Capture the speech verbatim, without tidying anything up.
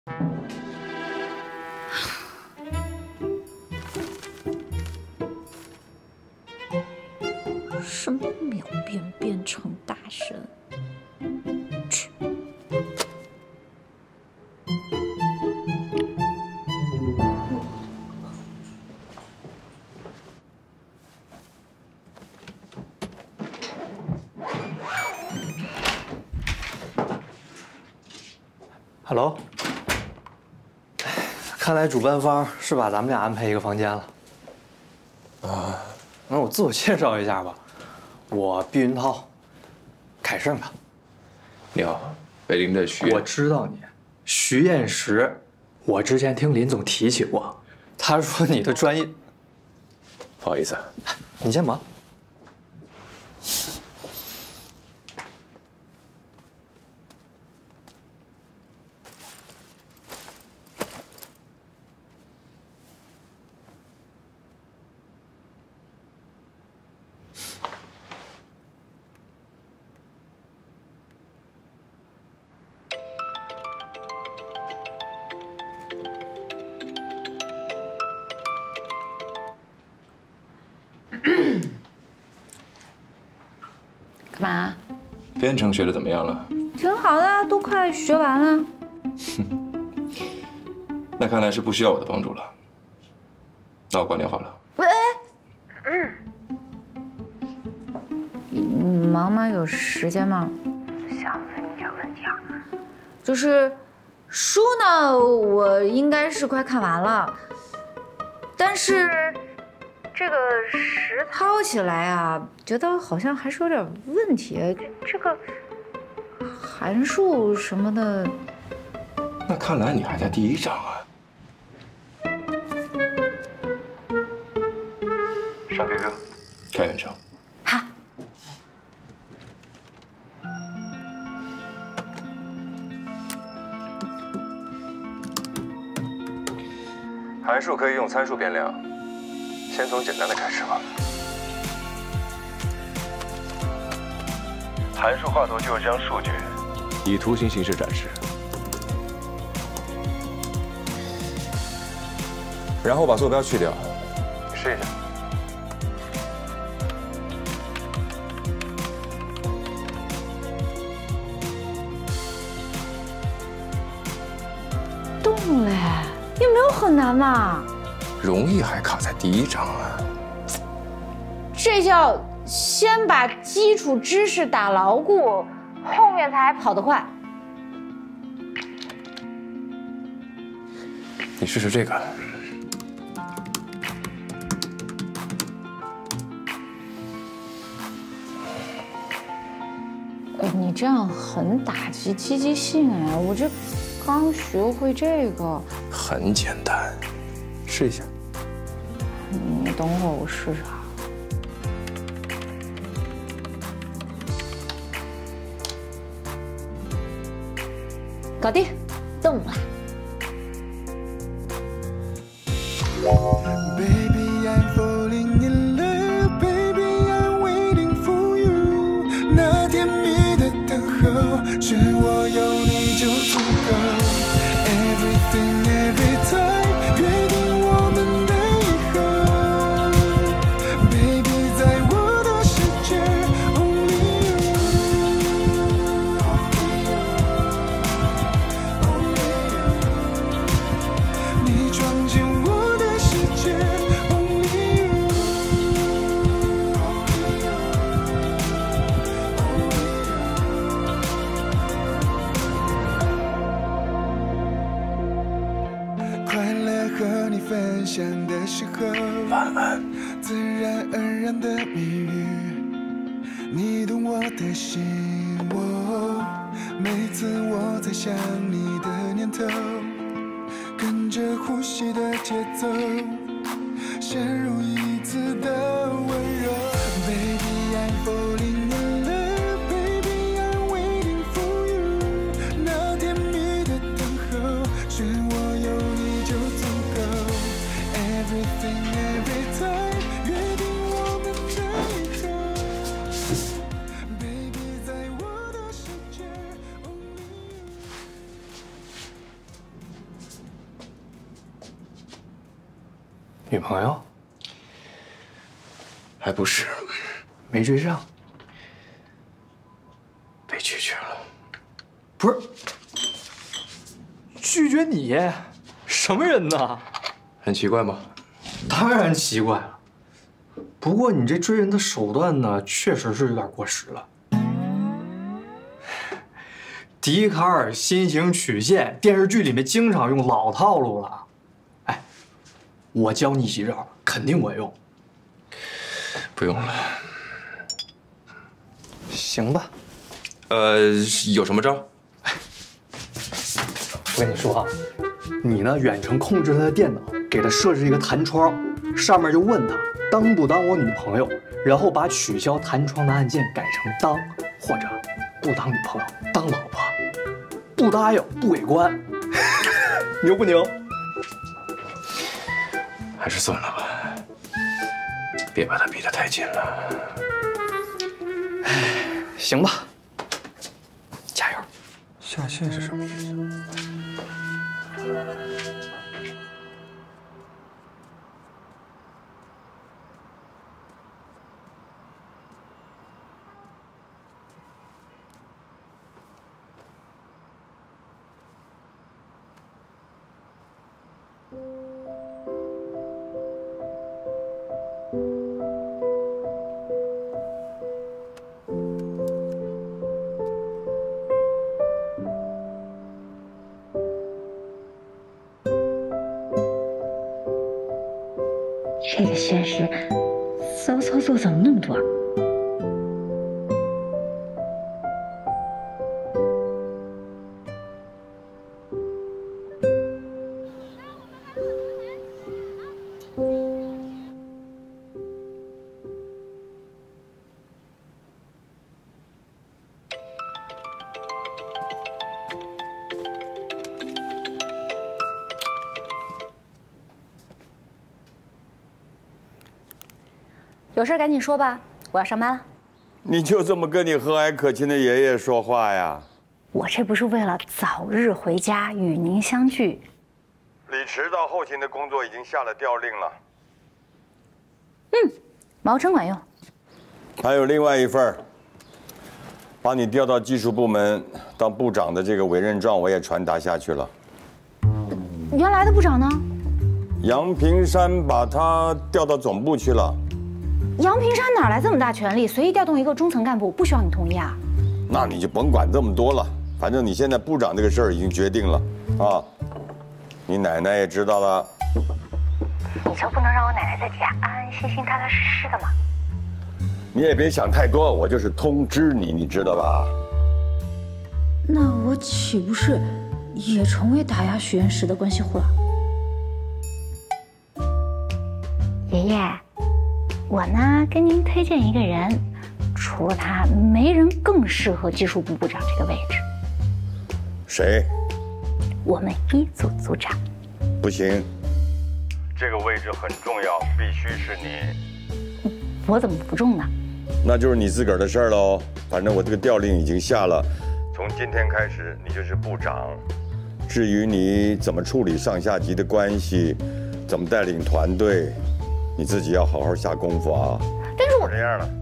什么秒变变成大神？去。 Hello， 看来主办方是把咱们俩安排一个房间了。啊，那我自我介绍一下吧，我毕云涛，凯盛的。 你好，北林的徐。 我知道你，徐彦石，我之前听林总提起过，他说你的专业。 不好意思， 你先忙。 干嘛？ 编程学的怎么样了？ 挺好的，都快学完了。 那看来是不需要我的帮助了。那我挂电话了。 喂，嗯，忙吗？有时间吗？想问你点问题啊，就是书呢，我应该是快看完了，但是这个实操起来啊，觉得好像还是有点问题。这个函数什么的， 那看来你还在第一章啊。上 Q Q， 开远程。 好。 函数可以用参数变量，先从简单的开始吧。函数画图就是将数据以图形形式展示，然后把坐标去掉。你试一下。 动嘞，也没有很难嘛。 容易还卡在第一章啊。 这叫先把基础知识打牢固，后面才跑得快。 你试试这个。 你这样很打击积极性哎！我这刚学会这个， 很简单，试一下。 你等会儿我试试啊。搞定，动了。 Baby, I'm falling in love. Baby, I'm waiting for you. 那甜蜜的等候，是我有你就足够。Everything, every time， 约定我们的以后。Baby， 在我的世界 ，Only you。你闯进我的世界 ，Only you。快乐和你分享的时候， 晚安。 自然而然的蜜语，你懂我的心。哦，每次我在想你的念头，跟着呼吸的节奏，陷入一次的温柔。Baby, I'm falling in love. Baby, I'm waiting for you。那甜蜜的等候，是我有你就足够。Everything, every time， 约定我们的以后。Baby， 在我的世界 ，Only you。 女朋友？ 还不是， 没追上， 被拒绝了。 不是？拒绝你？什么人呢？ 很奇怪吗？ 当然奇怪了。不过你这追人的手段呢，确实是有点过时了。笛卡尔心形曲线电视剧里面经常用老套路了。哎，我教你几招，肯定管用。 不用了。 行吧。 呃，有什么招？ 我跟你说啊，你呢远程控制他的电脑，给他设置一个弹窗，上面就问他当不当我女朋友，然后把取消弹窗的按键改成当，或者不当女朋友当老婆，不答应不给关，牛不牛？ 还是算了吧，别把他逼得太紧了。 行吧，加油。 下线是什么意思？ 这个现实骚操作怎么那么多？有事赶紧说吧，我要上班了。 你就这么跟你和蔼可亲的爷爷说话呀？ 我这不是为了早日回家与您相聚。 李迟到后勤的工作已经下了调令了。 嗯，毛真管用。 还有另外一份，把你调到技术部门当部长的这个委任状我也传达下去了。 原来的部长呢？ 杨平山把他调到总部去了。 杨平山哪来这么大权力，随意调动一个中层干部，不需要你同意啊？ 那你就甭管这么多了，反正你现在部长这个事儿已经决定了啊，你奶奶也知道了。 你就不能让我奶奶在家安安心心、踏踏实实的吗？ 你也别想太多，我就是通知你，你知道吧？ 那我岂不是也成为打压许愿石的关系户了？爷爷，我呢跟您推荐一个人，除了他，没人更适合技术部部长这个位置。 谁？ 我们一组组长。 不行，这个位置很重要，必须是你。 我怎么不中呢？ 那就是你自个儿的事儿喽。反正我这个调令已经下了，从今天开始你就是部长。至于你怎么处理上下级的关系，怎么带领团队，你自己要好好下功夫啊。 但是我这样了。